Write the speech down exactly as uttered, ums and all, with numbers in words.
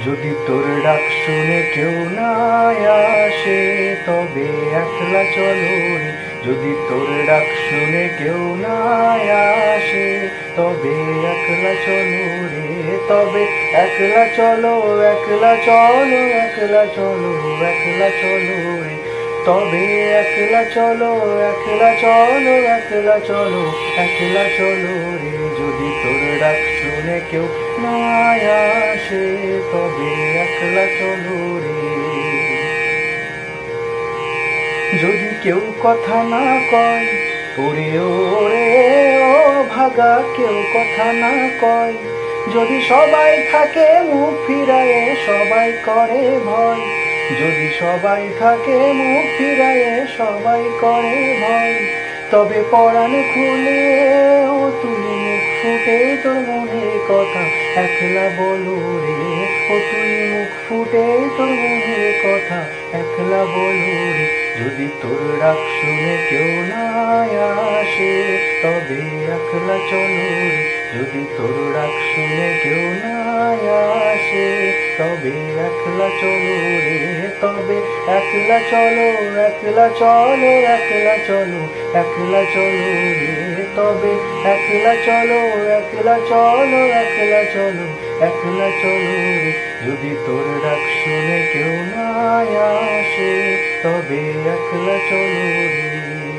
যদি তোর ডাক শুনে কেউ না আসে তবে একলা চলো রে। যদি তোর ডাক শুনে কেউ না আসে তবে একলা চলো রে। তবে একলা চলো, একলা চলো, একলা চলো, একলা চলো রে। তবে একলা চলো, একলা চলো, একলা চলো, একলা চলো রে। যদি তোর ডাক শুনে কেউ না আসে তবে একলা চলো রে। যদি কেউ কথা না কয় ওরে ওরে ও ভাগা, কেউ কথা না কয়, যদি সবাই থাকে মুখ ফিরায়ে সবাই করে ভয়, যদি সবাই থাকে মুখ ফিরায়ে সবাই করে ভয়, তবে পরাণ খুলে ও তুই মুখ ফুটে তোর মনের কথা একলা বলো রে। ও তুই মুখ ফুটে তোর মনের কথা একলা বলো রে। যদি তোর ডাক শুনে কেউ না আসে তবে একলা চলো রে। যদি তোর ডাক শুনে কেউ না আসে তবে একলা চলো রে। তবে একলা চলো, একলা চলো, একলা চলো, একলা চলো রে। তবে একলা চলো, একলা চলো, একলা চলো, একলা চলো রে। যদি তোর ডাক শুনে কেউ না আসে তবে একলা চলো রে।